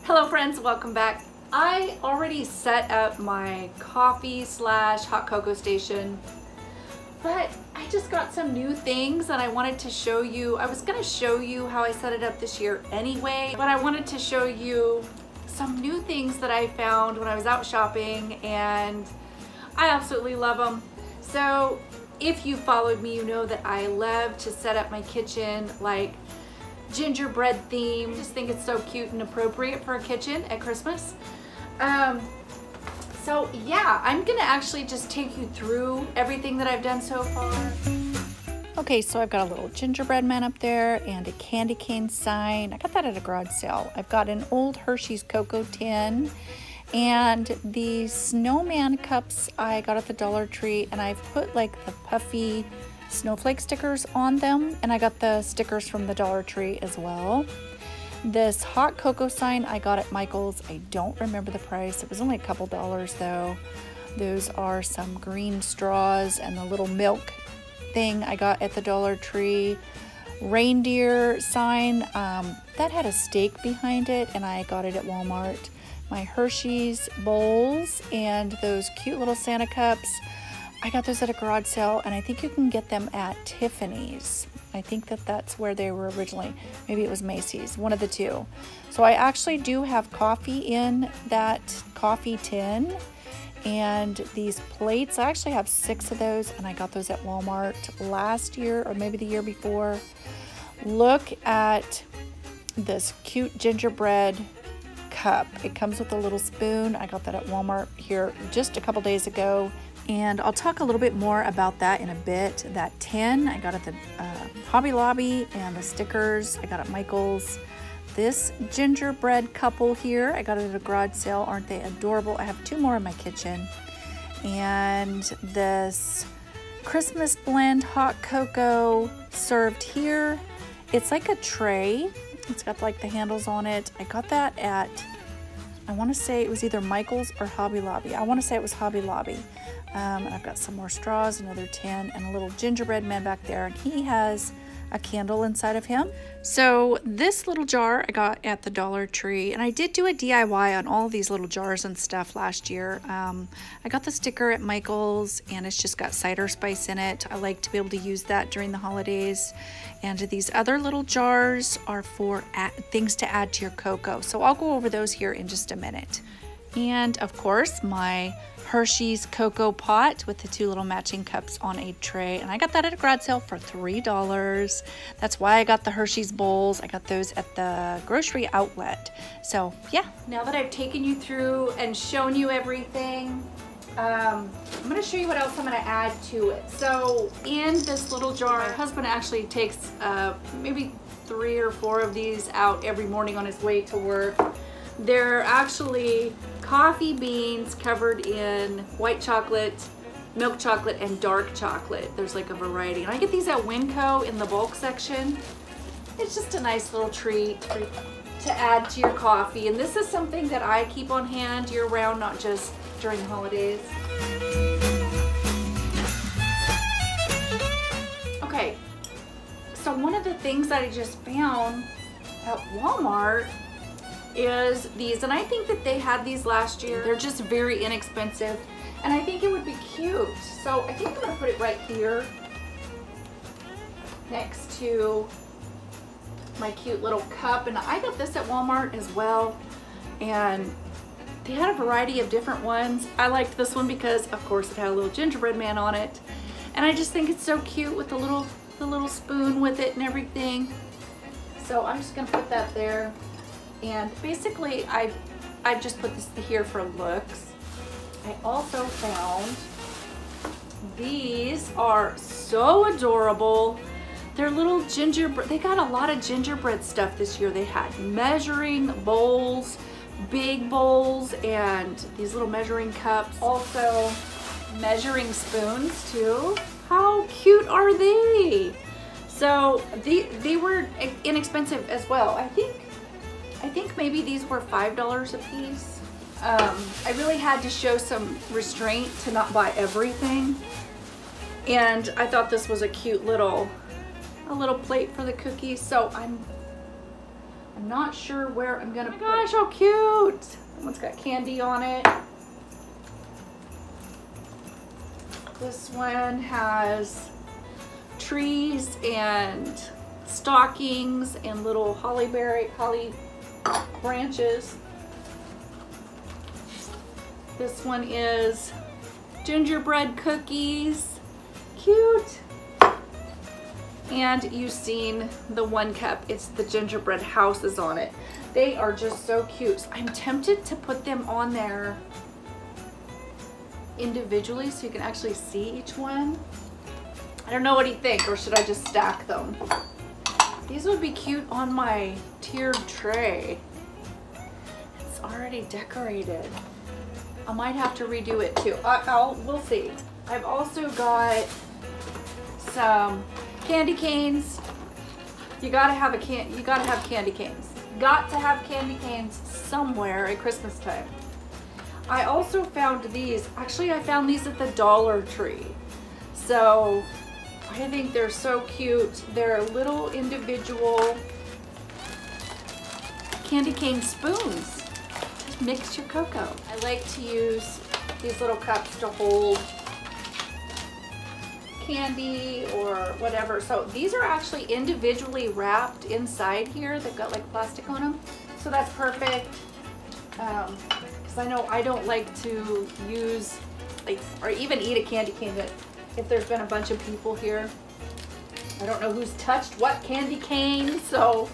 Hello friends, welcome back. I already set up my coffee slash hot cocoa station, but I just got some new things and I wanted to show you. I was gonna show you how I set it up this year anyway, but I wanted to show you some new things that I found when I was out shopping and I absolutely love them. So if you followed me, you know that I love to set up my kitchen like gingerbread theme. Just think it's so cute and appropriate for a kitchen at Christmas. So yeah, I'm gonna actually just take you through everything that I've done so far. Okay, so I've got a little gingerbread man up there and a candy cane sign. I got that at a garage sale. I've got an old Hershey's cocoa tin and the snowman cups I got at the Dollar Tree, and I've put like the puffy snowflake stickers on them, and I got the stickers from the Dollar Tree as well. This hot cocoa sign I got at Michael's. I don't remember the price. It was only a couple dollars though. Those are some green straws, and the little milk thing I got at the Dollar Tree. Reindeer sign that had a stake behind it, and I got it at Walmart. My Hershey's bowls and those cute little Santa cups, I got those at a garage sale, and I think you can get them at Tiffany's. I think that's where they were originally. Maybe it was Macy's, one of the two. So I actually do have coffee in that coffee tin, and these plates, I actually have 6 of those, and I got those at Walmart last year or maybe the year before. Look at this cute gingerbread cup. It comes with a little spoon. I got that at Walmart here just a couple days ago. And I'll talk a little bit more about that in a bit. That tin I got at the Hobby Lobby, and the stickers I got at Michael's. This gingerbread couple here, I got it at a garage sale. Aren't they adorable? I have 2 more in my kitchen. And this Christmas blend hot cocoa served here. It's like a tray. It's got like the handles on it. I got that at, I want to say it was either Michael's or Hobby Lobby. I want to say it was Hobby Lobby. And I've got some more straws, another tin, and a little gingerbread man back there, and he has a candle inside of him. So this little jar I got at the Dollar Tree, and I did do a DIY on all of these little jars and stuff last year. I got the sticker at Michael's, and it's just got cider spice in it. I like to be able to use that during the holidays. And these other little jars are for things to add to your cocoa. So I'll go over those here in just a minute. And of course, my Hershey's cocoa pot with the 2 little matching cups on a tray, and I got that at a garage sale for $3. That's why I got the Hershey's bowls. I got those at the grocery outlet. So yeah, now that I've taken you through and shown you everything, I'm going to show you what else I'm going to add to it. So in this little jar, my husband actually takes maybe 3 or 4 of these out every morning on his way to work. They're actually coffee beans covered in white chocolate, milk chocolate, and dark chocolate. There's like a variety. And I get these at Winco in the bulk section. It's just a nice little treat to add to your coffee. And this is something that I keep on hand year round, not just during the holidays. Okay, so one of the things that I just found at Walmart is these, and I think that they had these last year. They're just very inexpensive, and I think it would be cute. So I think I'm gonna put it right here next to my cute little cup. And I got this at Walmart as well, and they had a variety of different ones. I liked this one because of course it had a little gingerbread man on it, and I just think it's so cute with the little spoon with it and everything. So I'm just gonna put that there. And basically, I've just put this here for looks. I also found these are so adorable. They're little gingerbread. They got a lot of gingerbread stuff this year. They had measuring bowls, big bowls, and these little measuring cups. Also, measuring spoons too. How cute are they? So they were inexpensive as well. I think maybe these were $5 a piece. I really had to show some restraint to not buy everything. And I thought this was a cute little plate for the cookies. So I'm I'm not sure where I'm gonna put it. Gosh, how cute! That one's got candy on it. This one has trees and stockings and little holly branches. This one is gingerbread cookies. Cute. And you've seen the 1 cup. It's the gingerbread houses on it. They are just so cute. I'm tempted to put them on there individually so you can actually see each one. I don't know what you think, or should I just stack them? These would be cute on my tiered tray. It's already decorated. I might have to redo it too. We'll see. I've also got some candy canes. You gotta have candy canes. Got to have candy canes somewhere at Christmas time. I also found these. Actually, I found these at the Dollar Tree. So I think they're so cute. They're little individual candy cane spoons. Just mix your cocoa. I like to use these little cups to hold candy or whatever. So these are actually individually wrapped inside here. They've got like plastic on them. So that's perfect. Because I know I don't like to use like or even eat a candy cane, but if there's been a bunch of people here, I don't know who's touched what candy cane. So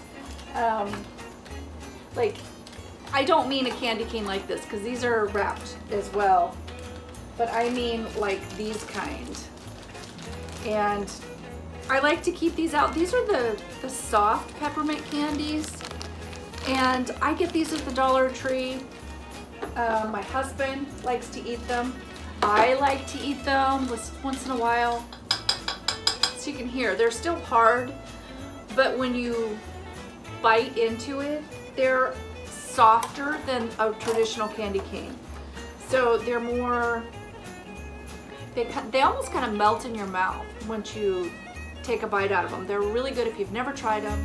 like I don't mean a candy cane like this because these are wrapped as well, but I mean like these kind. And I like to keep these out. These are the soft peppermint candies, and I get these at the Dollar Tree. My husband likes to eat them. I like to eat them once in a while. So you can hear, they're still hard, but when you bite into it, they're softer than a traditional candy cane. So they're more, they almost kind of melt in your mouth once you take a bite out of them. They're really good if you've never tried them.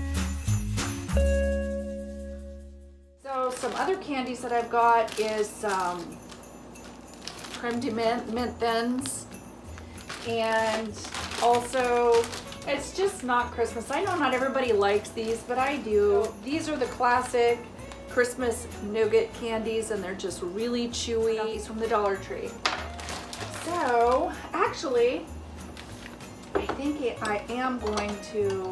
So some other candies that I've got is creme de mint thins, and also it's just not Christmas. I know not everybody likes these, but I do. These are the classic Christmas nougat candies, and they're just really chewy. These from the Dollar Tree. So actually, I think I am going to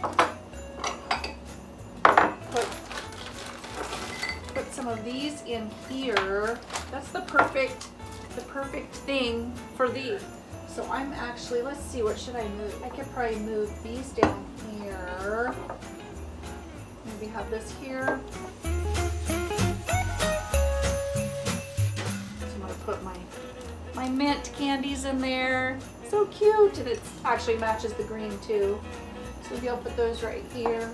put some of these in here. That's the perfect thing for these. So I'm actually, let's see, what should I move? I could probably move these down here. Maybe have this here. So I'm gonna put my mint candies in there. So cute, and it actually matches the green too. So maybe I'll put those right here.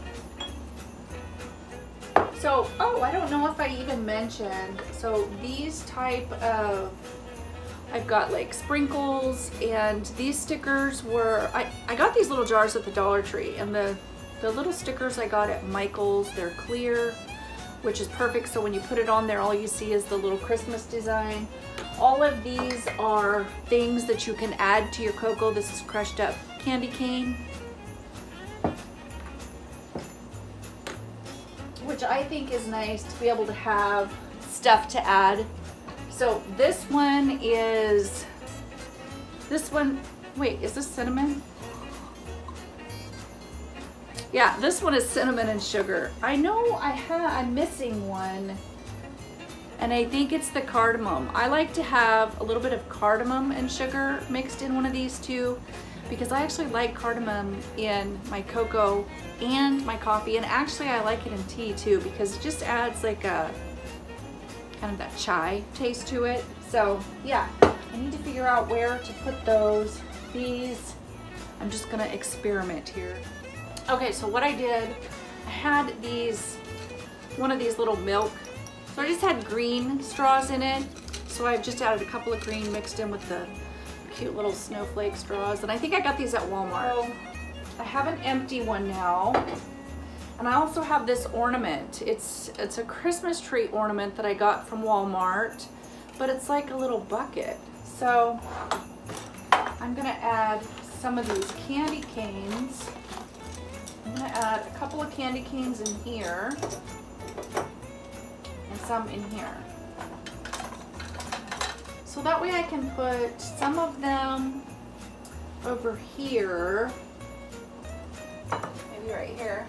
So, oh, I don't know if I even mentioned, so these type of, I've got like sprinkles, and these stickers were, I got these little jars at the Dollar Tree, and the little stickers I got at Michael's, they're clear, which is perfect, so when you put it on there, all you see is the little Christmas design. All of these are things that you can add to your cocoa. This is crushed up candy cane, which I think is nice to be able to have stuff to add. So this one, wait, is this cinnamon? Yeah, this one is cinnamon and sugar. I know I'm missing one, and I think it's the cardamom. I like to have a little bit of cardamom and sugar mixed in one of these two, because I actually like cardamom in my cocoa and my coffee, and actually I like it in tea too, because it just adds like a kind of that chai taste to it. So yeah, I need to figure out where to put those. These, I'm just gonna experiment here. Okay, so what I did, I had one of these little milk, so I just had green straws in it, so I've just added a couple of green mixed in with the cute little snowflake straws, and I think I got these at Walmart. So I have an empty one now, And I also have this ornament. It's a Christmas tree ornament that I got from Walmart, but it's like a little bucket. So I'm gonna add some of these candy canes. I'm gonna add a couple of candy canes in here and some in here. So that way I can put some of them over here, maybe right here.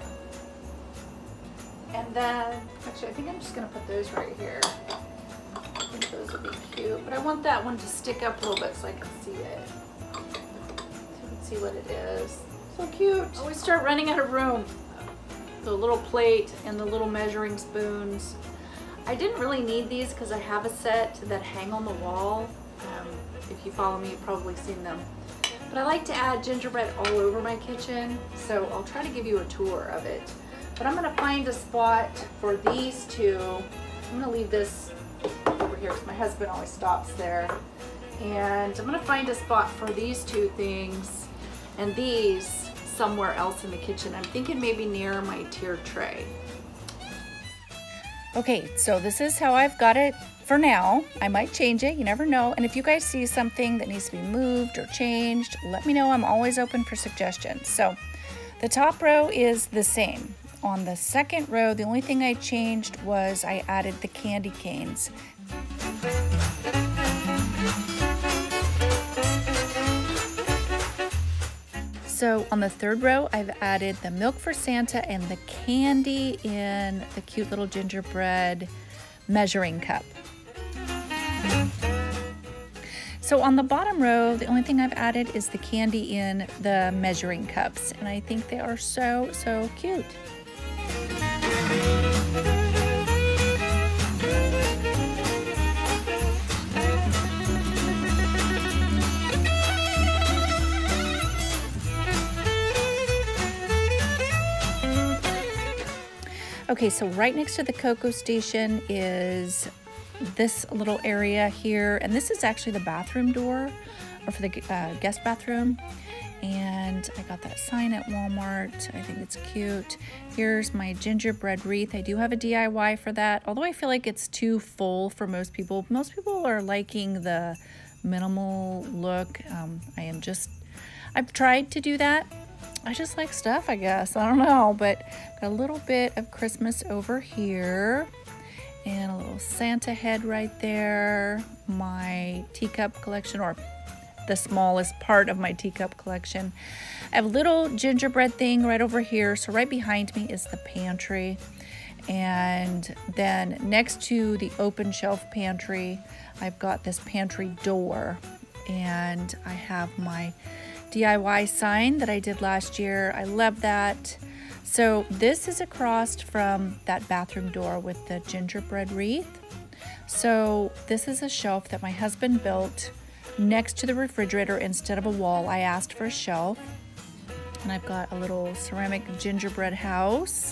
And then, actually I think I'm just gonna put those right here. I think those would be cute, but I want that one to stick up a little bit so I can see it. So you can see what it is. So cute. I always start running out of room. The little plate and the little measuring spoons. I didn't really need these because I have a set that hang on the wall. If you follow me, you've probably seen them. But I like to add gingerbread all over my kitchen, so I'll try to give you a tour of it. But I'm gonna find a spot for these two. I'm gonna leave this over here because my husband always stops there. And I'm gonna find a spot for these two things and these somewhere else in the kitchen. I'm thinking maybe near my tiered tray. Okay, so this is how I've got it for now. I might change it, you never know. And if you guys see something that needs to be moved or changed, let me know. I'm always open for suggestions. So the top row is the same. On the second row, the only thing I changed was I added the candy canes. So on the third row, I've added the milk for Santa and the candy in the cute little gingerbread measuring cup. So on the bottom row, the only thing I've added is the candy in the measuring cups, and I think they are so, so cute. Okay, so right next to the cocoa station is this little area here, and this is actually the bathroom door, or for the guest bathroom. And I got that sign at Walmart. I think it's cute. Here's my gingerbread wreath. I do have a DIY for that, although I feel like it's too full for most people. Most people are liking the minimal look. I've tried to do that. I just like stuff, I guess. I don't know, but got a little bit of Christmas over here and a little Santa head right there. My teacup collection, or the smallest part of my teacup collection. I have a little gingerbread thing right over here. So right behind me is the pantry. And then next to the open shelf pantry, I've got this pantry door. And I have my DIY sign that I did last year. I love that. So this is across from that bathroom door with the gingerbread wreath. So this is a shelf that my husband built next to the refrigerator instead of a wall. I asked for a shelf, and I've got a little ceramic gingerbread house,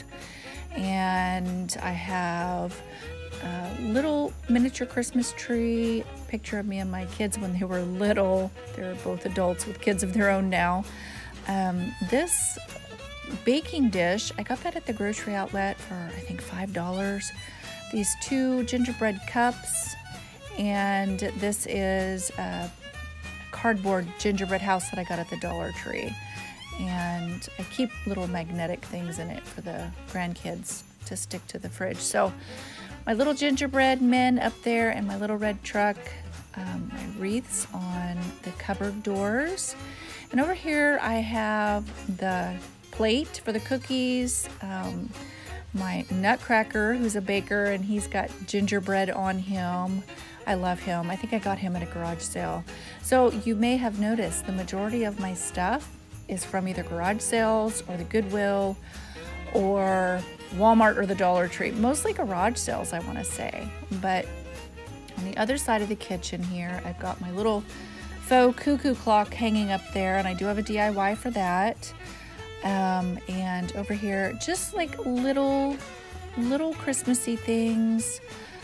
and I have a little miniature Christmas tree, picture of me and my kids when they were little. They're both adults with kids of their own now. This baking dish, I got that at the grocery outlet for I think $5. These two gingerbread cups, and this is a cardboard gingerbread house that I got at the Dollar Tree. And I keep little magnetic things in it for the grandkids to stick to the fridge. So my little gingerbread men up there and my little red truck, my wreaths on the cupboard doors. And over here I have the plate for the cookies, my nutcracker, who's a baker, and he's got gingerbread on him. I love him. I think I got him at a garage sale. So you may have noticed the majority of my stuff is from either garage sales or the Goodwill or Walmart or the Dollar Tree. Mostly garage sales, I want to say. But on the other side of the kitchen here, I've got my little faux cuckoo clock hanging up there, and I do have a DIY for that. And over here, just like little Christmassy things.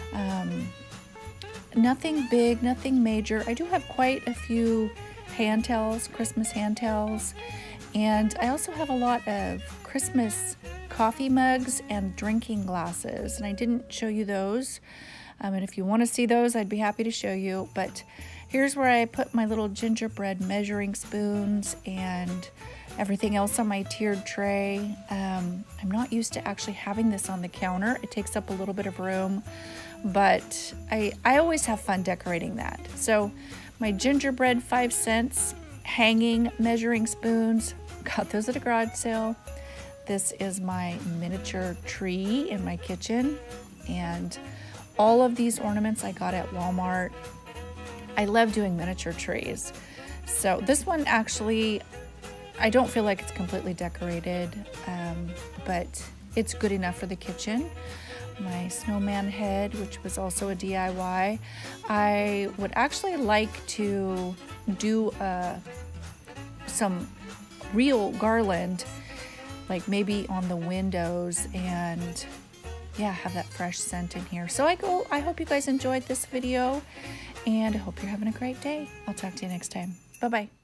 Nothing big, nothing major. I do have quite a few handtails, Christmas handtails. And I also have a lot of Christmas coffee mugs and drinking glasses, and I didn't show you those. And if you want to see those, I'd be happy to show you. But here's where I put my little gingerbread measuring spoons and everything else on my tiered tray. I'm not used to actually having this on the counter. It takes up a little bit of room, but I always have fun decorating that. So my gingerbread 5 cents hanging measuring spoons, got those at a garage sale. This is my miniature tree in my kitchen, and all of these ornaments I got at Walmart. I love doing miniature trees. So this one actually, I don't feel like it's completely decorated, but it's good enough for the kitchen. My snowman head, which was also a DIY. I would actually like to do some real garland, like maybe on the windows, and yeah, have that fresh scent in here. So I hope you guys enjoyed this video, and I hope you're having a great day. I'll talk to you next time. Bye-bye.